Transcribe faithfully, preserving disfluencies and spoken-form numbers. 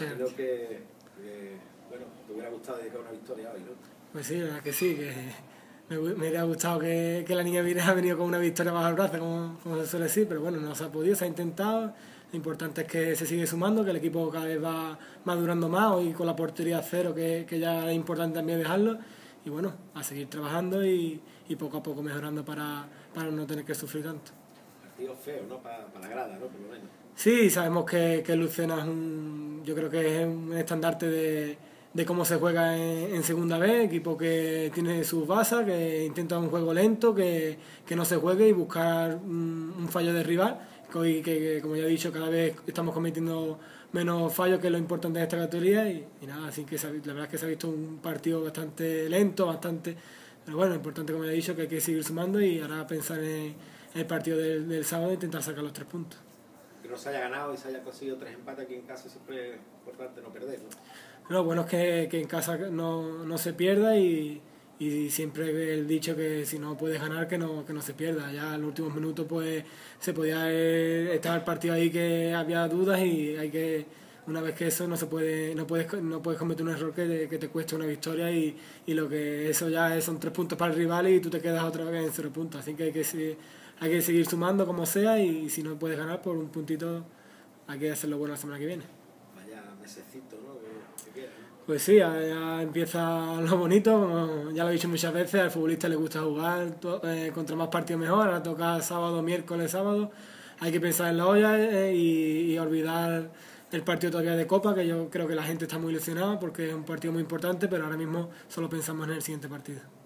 Muchas Creo gracias. que, que, bueno, te hubiera gustado dedicar una victoria hoy, ¿no? Pues sí, la verdad que sí, que me, hu- me hubiera gustado que, que la niña Vires ha venido con una victoria bajo el brazo, como, como se suele decir, pero bueno, no se ha podido, se ha intentado. Lo importante es que se sigue sumando, que el equipo cada vez va madurando más, hoy con la portería a cero, que, que ya es importante también dejarlo. Y bueno, a seguir trabajando y, y poco a poco mejorando para, para no tener que sufrir tanto. Partido feo, ¿no? Para pa la grada, ¿no? Por lo menos. Sí, sabemos que, que Lucena es un, yo creo que es un estandarte de, de cómo se juega en, en segunda vez, equipo que tiene sus bases, que intenta un juego lento, que, que no se juegue y buscar un, un fallo de rival, que hoy, que, que, como ya he dicho, cada vez estamos cometiendo menos fallos, que es lo importante de esta categoría, y, y nada, así que se ha- la verdad es que se ha visto un partido bastante lento, bastante, pero bueno, importante, como ya he dicho, que hay que seguir sumando y ahora pensar en, en el partido del, del sábado e intentar sacar los tres puntos. Que no se haya ganado y se haya conseguido tres empates aquí en casa, siempre es importante no perder, ¿no? Lo bueno es que, que en casa no, no se pierda y, y siempre el dicho que si no puedes ganar que no, que no se pierda. Ya en los últimos minutos pues se podía eh, estar el partido ahí que había dudas y hay que una vez que eso no se puede no puedes no puedes cometer un error que, que te cueste una victoria y, y lo que eso ya es, son tres puntos para el rival y tú te quedas otra vez en cero puntos. Así que hay que se- hay que seguir sumando como sea y si no puedes ganar por un puntito hay que hacerlo bueno la semana que viene. Vaya mesecito, ¿no? Que, que queda, ¿no? Pues sí, ya, ya empieza lo bonito, como ya lo he dicho muchas veces, al futbolista le gusta jugar, to- eh, contra más partidos mejor, ahora toca sábado, miércoles, sábado, hay que pensar en la olla eh, y, y olvidar el partido todavía de Copa, que yo creo que la gente está muy ilusionada porque es un partido muy importante, pero ahora mismo solo pensamos en el siguiente partido.